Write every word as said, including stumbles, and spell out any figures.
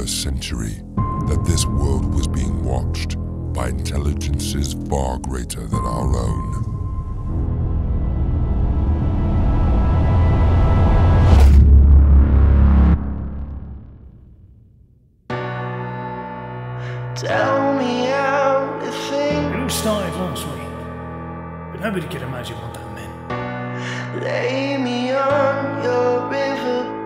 a century that this world was being watched by intelligences far greater than our own. Tell me everything. It all started last week, but nobody could imagine what that meant. Lay me on your river.